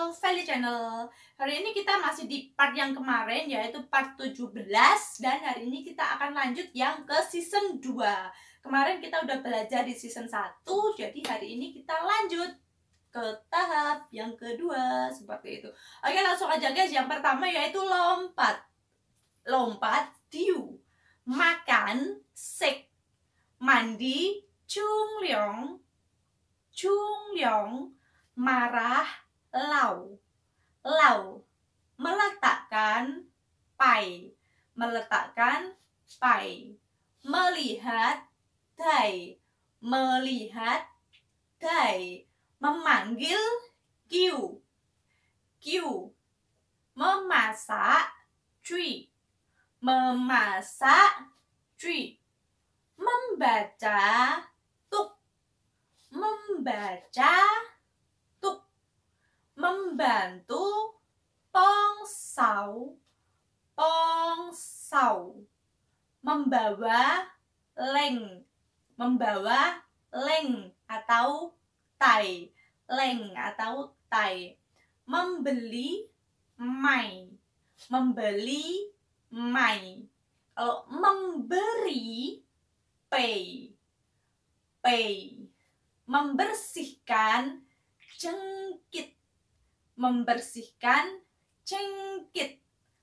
Video Valley Channel. Hari ini kita masih di part yang kemarin, yaitu part 17. Dan hari ini kita akan lanjut yang ke season 2. Kemarin kita udah belajar di season 1, jadi hari ini kita lanjut ke tahap yang kedua, seperti itu. Oke, langsung aja guys. Yang pertama yaitu lompat. Lompat, diu. Makan, sek. Mandi, chungleong. Chungleong. Marah, lau. Lau. Meletakkan, pai. Meletakkan, pai. Melihat, dai. Melihat, dai. Memanggil, kiu. Kiu. Memasak, cui. Memasak, cui. Membaca, tuk. Membaca, tuk. Membantu, pongsau. Pongsau. Membawa, leng. Membawa, leng atau tai. Leng atau tai. Membeli, mai. Membeli, mai. Kalau memberi, pay. Pay. Membersihkan, cengkit. Membersihkan, cengkit.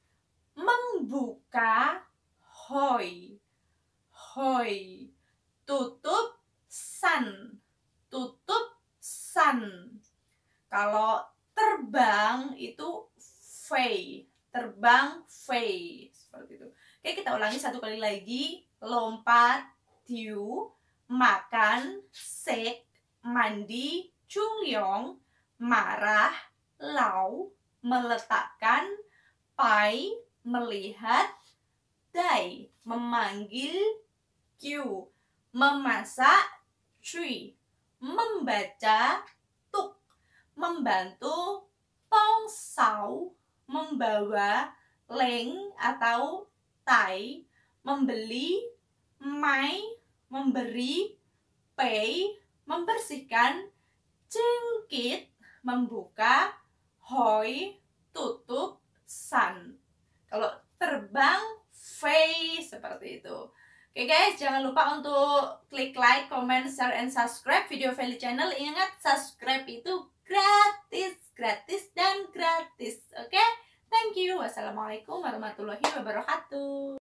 Membuka, hoi. Hoi. Tutup, san. Tutup, san. Kalau terbang itu fei. Terbang, fei. Seperti itu. Oke, kita ulangi satu kali lagi. Lompat, tiu. Makan, sek. Mandi, chungleong. Marah, lau. Meletakkan, pai. Melihat, dai. Memanggil, kiu. Memasak, cui. Membaca, tuk. Membantu, pongsau. Membawa, leng atau tai. Membeli, mai. Memberi, pay. Membersihkan, cengkit. Membuka, hoi. Tutup, san. Kalau terbang, fei. Seperti itu. Oke guys, jangan lupa untuk klik like, comment, share, and subscribe video Valley Channel. Ingat, subscribe itu gratis. Gratis dan gratis. Oke? Thank you. Wassalamualaikum warahmatullahi wabarakatuh.